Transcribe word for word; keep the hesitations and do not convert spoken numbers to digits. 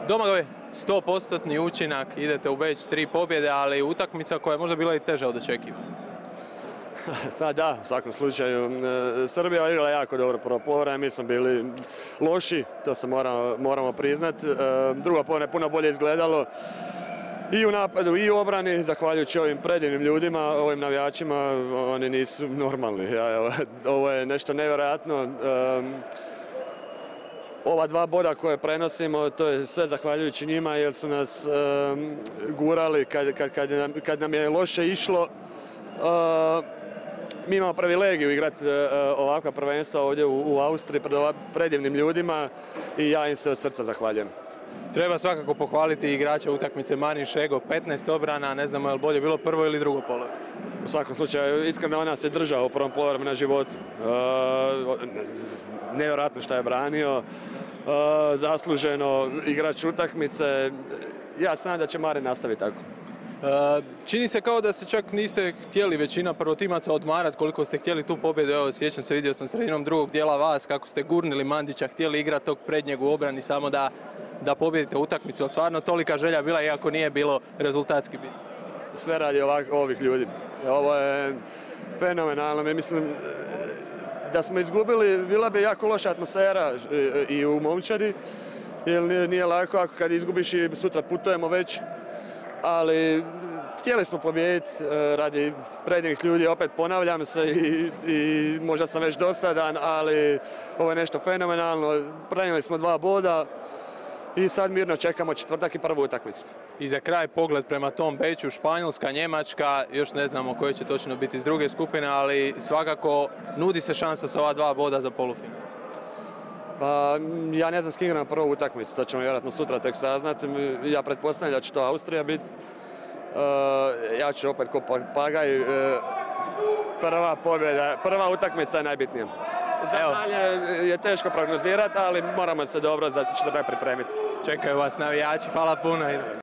Domagoj, sto posto učinak, idete u Beč, tri pobjede, ali utakmica koja je možda bila i teža od očekivanja. Pa da, u svakom slučaju. Srbija je igrala jako dobro prvo poluvreme, mi smo bili loši, to se moramo, moramo priznati. Drugo poluvreme je puno bolje izgledalo i u napadu i u obrani, zahvaljujući ovim predivnim ljudima, ovim navijačima, oni nisu normalni. Ovo je nešto nevjerojatno. Ova dva boda koje prenosimo, to je sve zahvaljujući njima jer su nas um, gurali kad, kad, kad, nam, kad nam je loše išlo. Uh, mi imamo privilegiju igrati uh, ovakva prvenstva ovdje u, u Austriji pred ovakvim predivnim ljudima i ja im se od srca zahvaljujem. Treba svakako pohvaliti igrača utakmice Marin Šego, petnaest obrana, ne znamo je li bolje bilo prvo ili drugo poluvreme. U svakom slučaju, iskreno ona se držao u prvom poluvremenu na životu. Uh, nevjerojatno što je branio, uh, zasluženo igrač utakmice. Ja sam da će Marin nastaviti tako. Uh, čini se kao da se čak niste htjeli većina prvotimaca odmarati koliko ste htjeli tu pobjedu. Evo, sjećam se, vidio sam sredinom drugog dijela vas kako ste gurnili Mandića, htjeli igrati tog prednjeg u obrani samo da, da pobjedite utakmicu. Ali stvarno tolika želja bila iako nije bilo rezultatski bitno. Sve radi ovak, ovih ljudi. Ovo je fenomenalno. Mi mislim da smo izgubili, bila bi jako loša atmosfera i u momčadi, jer nije lako ako kad izgubiš i sutra putujemo već, ali htjeli smo pobijediti radi predivnih ljudi, opet ponavljam se i, i možda sam već dosadan, ali ovo je nešto fenomenalno. Prenijeli smo dva boda i sad mirno čekamo četvrtak i prvu utakmicu. I za kraj pogled prema tom Beču, Španjolska, Njemačka, još ne znamo koje će točno biti iz druge skupine, ali svakako nudi se šansa sa ova dva boda za polufinal. Pa, ja ne znam s kim igram prvu utakmicu, to ćemo vjerojatno sutra tek saznati. Ja pretpostavljam da će to Austrija biti. Uh, ja ću opet ko papagaj. Uh, prva pobjeda, prva utakmica je najbitnija. Za dalje je teško prognozirati, ali moramo se dobro za četvrtak pripremiti. Čekaju vas navijači, hvala puno.